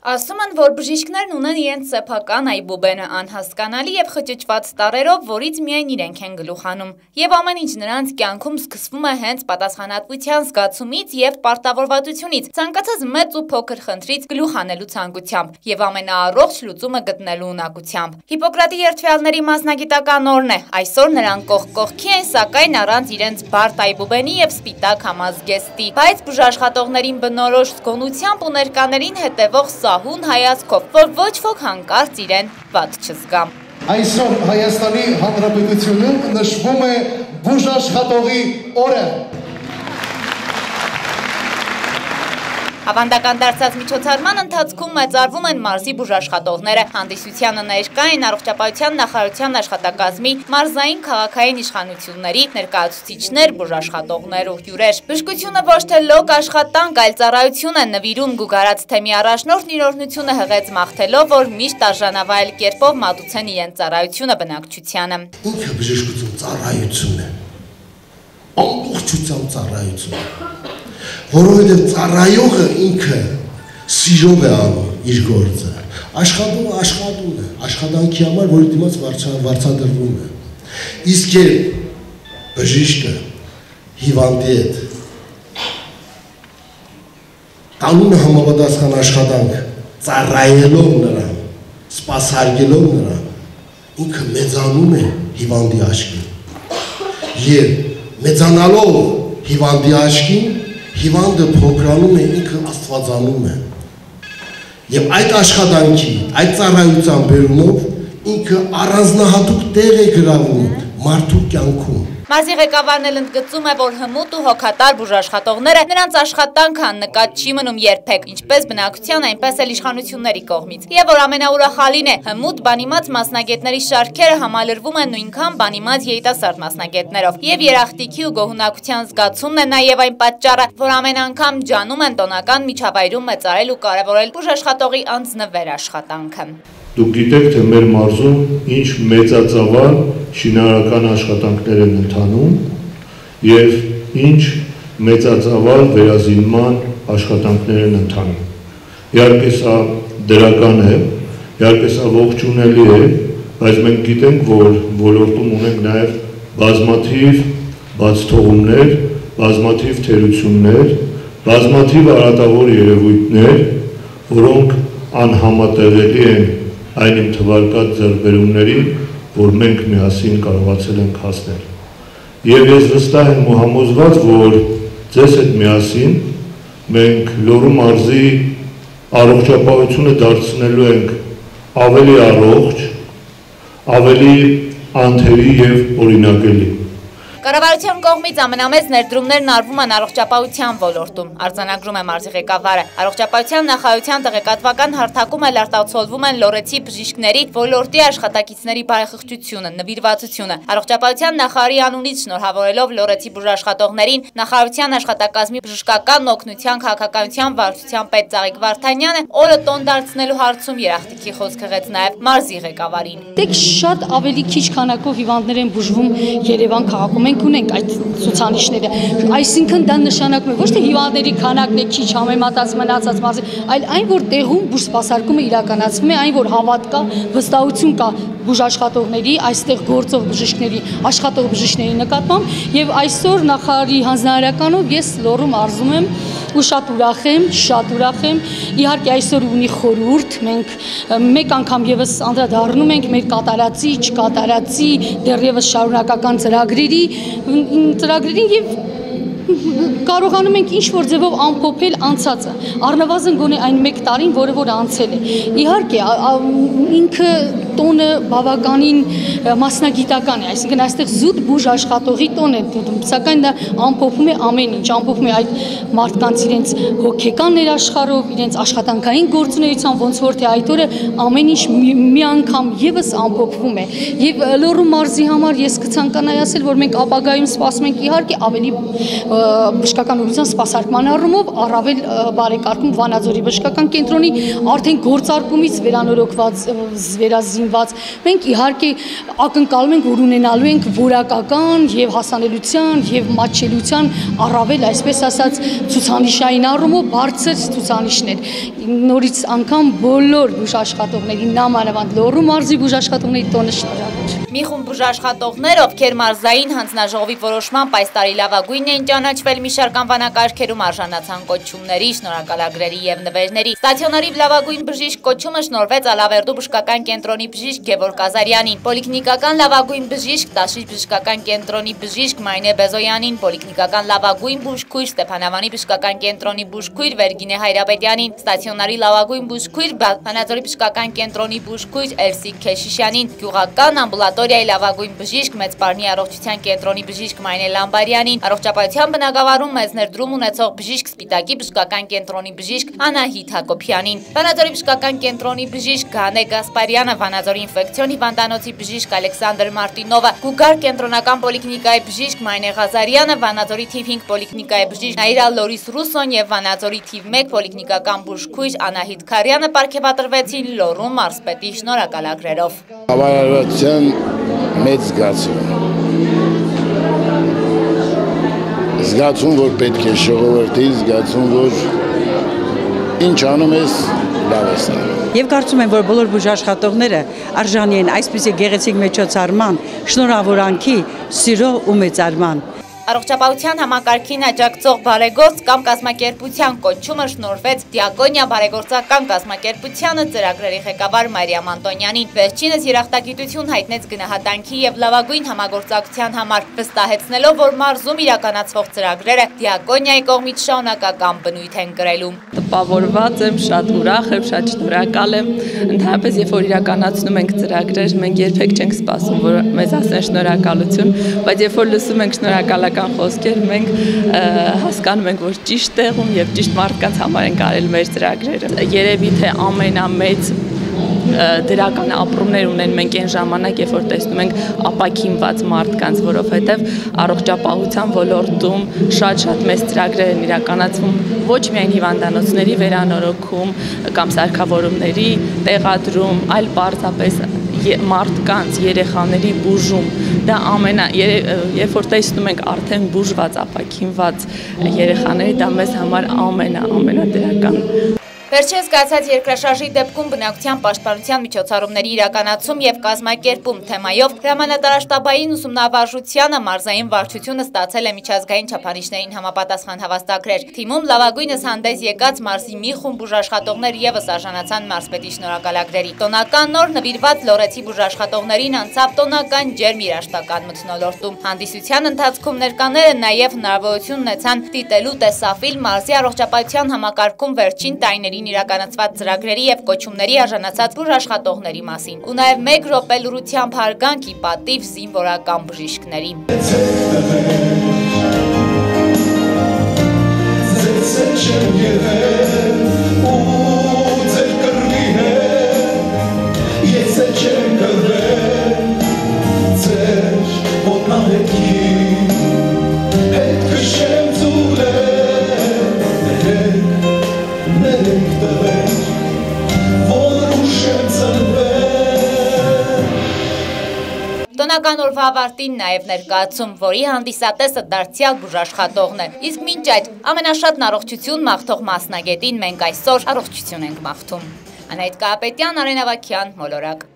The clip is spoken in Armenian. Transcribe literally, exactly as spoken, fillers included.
Ասում են, որ բժիշկներն ունեն իրենց սեփական այբուբենը անհասկանալի եւ խճճված տարերով, որից միայն իրենք են գլուխ հանում։ Եվ ամեն ինչ նրանց կյանքում սկսվում է հենց պատասխանատվության զգացումից եւ պարտավորվածությունից, ցանկացած մեծ ու փոքր խնդրից գլուխ հանելու ցանկությամբ եւ ամենաառողջ լուծումը գտնելու ունակությամբ։ Հիպոկրատի երթվյալների մասնագիտական օրն է։ Այսօր նրանք կողք կողքի են, սակայն առանց իրենց բարդ այբուբենի եւ սպիտակ համազգեստի։ Բայց բուժաշխատողներին բնորոշ զգոնությամբ ու ներկաներին հետևող սահուն հայացքով, որ ոչ ոք հանկարծ իրեն վատ չզգա։ Այսօր Հայաստանի Հանրապետությունում նշվում է բուժաշխատողի օրը։ Ավանդական դարձած միջոցառման ընթացքում մեծարվում են մարզի բուժաշխատողները, հանդիսությանը ներկա են առողջապահության նախարարության աշխատակազմի, մարզային քաղաքային իշխանությունների ներկայացուցիչներ, բուժաշխատողներ ու հյուրեր։ Բժշկությունը ոչ թե լոկ աշխատանք, այլ ծառայություն է նվիրում գուգարած թեմի առաջնորդն իր օրհնությունը հղեց մաղթելով, որ միշտ արժանավայել կերպով մատուցեն իրենց ծառայությունը բնակչությանը։ Ինքը բժշկություն ծառայություն է, ամբողջությամբ ծառայություն է։ Որովհետև ծառայողը ինքը սիրով է անում իր գործը, աշխատողը աշխատում է, աշխատանքի համար, որի դիմաց վարձատրվում է։ Իսկ երբ բժիշկը հիվանդի հետ տանում է համապատասխան աշխատանք, ծառայելով նրան, սպասարկելով նրան, ինքը մեծանում է հիվանդի աչքին։ Եվ մեծանալով հիվանդի աչքին, հիվանդը փոքրանում է, ինքը աստվածանում է։ Եվ այդ աշխատանքի, այդ ծառայության բերումով ինքը առանձնահատուկ տեղ է գրավում մարդու կյանքում։ Մարզի ղեկավարն էլ ընդգծում է, որ հմուտ ու հոգատար բուժաշխատողները նրանց աշխատանքը աննկատ չի մնում երբեք, ինչպես բնակչության, այնպես էլ իշխանությունների կողմից։ Եվ որ ամենաուրախալին է, հմուտ բանիմաց մասնագետների շարքերը համալրվում են նույնքան բանիմաց երիտասարդ մասնագետներով։ Եվ երախտիքի ու գոհունակության զգացումն է նաև այն պատճառը, որ ամեն անգամ ջանում են տոնական միջավայրում մեծարել ու կարևորել բուժաշխատողի անձնվեր աշխատանքը։ Դուք գիտեք, թե մեր մարզում ինչ մեծածավալ շինարարական աշխատանքներ են ընթանում և ինչ մեծածավալ վերազինման աշխատանքներ են ընթանում։ Իհարկե սա դրական է, իհարկե սա ողջունելի է, բայց մենք գիտենք, որ ոլորտում ունենք նաև բազմաթիվ բացթողումներ, բազմաթիվ թերություններ, բազմաթիվ արատավոր երևույթներ, որոնք անհամատեղելի են այն իմ թվարկած ձեռքբերումներին, որ մենք միասին կարողացել ենք հասնել։ Եվ ես վստահ եմ ու համոզված, որ ձեզ հետ միասին մենք Լոռու մարզի առողջապահությունը դարձնելու ենք ավելի առողջ, ավելի անթերի և օրինակելի։ Կառավարության կողմից ամենամեծ ներդրումներն արվում են առողջապահության ոլորտում, արձանագրում է մարզի ղեկավարը։ Առողջապահության նախարարության տեղեկատվական հարթակում էլ արտացոլվում են լոռեցի բժիշկների ոլորտի աշխատակիցների բարեխղճությունը, նվիրվածությունը։ Առողջապահության նախարարի անունից շնորհավորելով լոռեցի բուժաշխատողներին, նախարարության աշխատակազմի բժշկական օգնության քաղաքականության վարչության պետ Ծաղիկ Վարդանյանը օրը տոն դարձնելու հարցում երախտիքի խոսք հղեց նաև մարզի ղեկավարին։ Դեք շատ ավելի քիչ քանակով հիվանդներ են բուժվում Երևան քաղաքում։ Ունենք այդ ցուցանիշները, այսինքն դա նշանակում է ոչ թե հիվանդների քանակն է քիչ համեմատած մնացած մարզի, այլ այն, որ տեղում բուժսպասարկումը իրականացվում է, այն, որ հավատ կա, վստահություն կա բուժաշխատողների, այստեղ գործող բժիշկների, աշխատող բժիշկների նկատմամբ, եւ այսօր նախարարի հանձնարարականով ես Լոռու մարզում եմ ու շատ ուրախ եմ, շատ ուրախ եմ։ Իհարկե այսօր ունի խորհուրդ, մենք մեկ անգամ եւս անդրադառնում ենք մեր կատարածի, չկատարածի, դեռևս շարունակական ծրագրերի, ծրագրերին եւ կարողանում ենք ինչ-որ ձևով ամփոփել անցածը, առնվազն գոնե այն մեկ տարին, որը որ անցել է։ Իհարկե, ինքը տոնը բավականին մասնագիտական է, այսինքն այստեղ զուտ բուժ աշխատողի տոն է դնում, սակայն դա ամփոփում է ամեն ինչ, ամփոփում է այդ մարդկանց իրենց հոգեկան ներաշխարհով, իրենց աշխատանքային գործունեությամբ, ոնց որ թե այդ օրը ամեն ինչ մի անգամ եւս ամփոփվում է։ Եվ Լոռու մարզի համար ես կցանկանայի ասել, որ մենք ապագայում սպասում ենք իհարկե ավելի բժշկական օգնության սպասարկման առումով առավել բարեկարգում Վանաձորի բժշկական կենտրոնի արդեն գործարկումից վերանորոգված վերազին ապակինված։ Մենք իհարկե ակնկալում ենք, որ ունենալու ենք որակական եւ հասանելիության եւ մատչելիության առավել, այսպես ասած, ցուցանիշային առումով բարձր ցուցանիշներ։ Նորից անգամ բոլոր բուժաշխատողների, նամանավանդ Լոռու մարզի բուժաշխատողների տոնը շնորհավոր։ Մի խումբ բուժաշխատողներ, ովքեր մարզային հանձնաժողովի որոշմամբ այս տարի լավագույնն էին ճանաչվել մի շարք անվանակարգերում արժանացան կոչումների, շնորհակալագրերի եւ նվերների։ Ստացիոնարի լավագույն բժիշկ կոչումը շնորհվեց Ալավերդու բժշկական կենտրոնի բժիշկ Գևորգ Ազարյանին, պոլիկլինիկական լավագույն բժիշկ Տաշիշ բժշկական կենտրոնի բժիշկ Մայնե Բեզոյանին, պոլիկլինիկական լավագույն բուժքույր Ստեփանավանի բժշկական կենտրոնի բուժքույր Վերգինե Հայրապետյանին, ստացիոնարի լավագույն բուժքույր Վանաձորի բժշկական կենտրոնի բուժքույր Էլսիկ Քեշիշյանին, գյուղական ամբուլատորիայի լավագույն բժիշկ Մեծ Պարնի առողջության կենտրոնի բժիշկ Մայնե Լամբարյանին, առողջապահության բնակավարում մեծ ներդրում ունեցող բժիշկ Սպիտակի բժշկական կենտրոնի բժիշկ Անահիտ Հակոբյանին, Վանաձորի բժշկական կենտրոնի բժիշկ Գանե Գասպարյանը, Վանաձորի ինֆեկցիոն հիվանդանոցի բժիշկ Ալեքսանդր Մարտինովը, Գուգար կենտրոնական պոլիկլինիկայի բժիշկ Մայնե Ղազարյանը, Վանաձորի թիվ հինգ պոլիկլինիկայի բժիշկ Նաիրա Լորիս Ռուսոն եւ Վանաձորի թիվ մեկ պոլիկլինիկական բուժքույր Անահիտ Քարյանը պարգևատրվեցին Լոռու մարզպետի շնորհակալագրերով։ Հավանականության մեծ զգացում։ Զգացում, որ պետք է ժողովրդի, զգացում, որ ինչ անում ես, լավ ես անում։ Եվ կարծում եմ, որ բոլոր բուժաշխատողները արժանի են այսպիսի գեղեցիկ միջոցառման, շնորհավորանքի, սիրո ու մեծարման։ Առողջապահության համակարգին աջակցող բարեգործ կամ կազմակերպության կոչումը շնորհվեց Դիակոնիա բարեգործական կազմակերպությանը ծրագրերի ղեկավար Մարիամ Անտոնյանին։ Վերջինս երախտագիտություն հայտնեց գնահատանքի եւ լավագույն համագործակցության համար, վստահեցնելով, որ մարզում իրականացվող ծրագրերը Դիակոնիայի կողմից շարունակական բնույթ են կրելու։ Տպավորված եմ, շատ ուրախ եմ, շատ շնորհակալ եմ։ Ընդհանրապես, երբ որ իրականացնում ենք ծրագրեր, մենք երբեք չենք սպասում, որ մեզ ասեն շնորհակալություն, բայց երբ որ լսում ենք շնորհակալական խոսքեր, մենք հասկանում ենք, որ ճիշտ տեղում եւ ճիշտ մարդկանց համար են կարել մեր ծրագրերը։ Երևի թե ամենամեծ դրական ապրումներ ունեն մենք այն ժամանակ, երբ որ տեսնում ենք ապաքինված մարդկանց, որովհետև առողջապահության ոլորտում շատ-շատ մեծ ծրագրեր են իրականացվում ոչ միայն հիվանդանոցների վերանորոգում կամ սարքավորումների տեղադրում, այլ պարզապես մարդկանց, երեխաների բուժում։ Դա ամենա, երբ որ տեսնում ենք արդեն բուժված, ապաքինված երեխաների, դա մեզ համար ամենա, ամենադրական։ Վերջերս կայացած երկրաշարժի դեպքում բնակության պաշտպանության միջոցառումների իրականացում եւ կազմակերպում թեմայով հրամանատարաշտաբային ուսումնավարժությանը մարզային վարչությունը ստացել է միջազգային չափանիշներին համապատասխան հավաստագրեր։ Թիմում լավագույնս հանդես եկած մարզի մի խումբ բուժաշխատողներ եւս արժանացան մարզպետի շնորհակալագրերի։ Տոնական նոր նվիրված լոռեցի բուժաշխատողներին անցավ տոնական ջերմ երաշտական մթնոլորտում։ Հանդիսության ընթացքում ներկաները նաեւ հնարավորություն ունեցան դիտելու տեսաֆիլմ մարզի առողջապահության համակարգում վերջին տարիներին իրականացված ծրագրերի եւ կոչումների արժանացած բուժաշխատողների մասին ու նաեւ մեկ րոպե լուրությամբ հարգանքի պատիվ զինվորական բժիշկներին։ Տոնական օրվա ավարտին նաև ներկայացում, որի հանդիսատեսը դարձյալ բուժաշխատողն է։ Իսկ մինչ այդ ամենաշատն առողջություն մաղթող մասնագետին մենք այսօր առողջություն ենք մաղթում։ Անահիտ Կարապետյան, Արեն Ավագյան, Մոլորակ։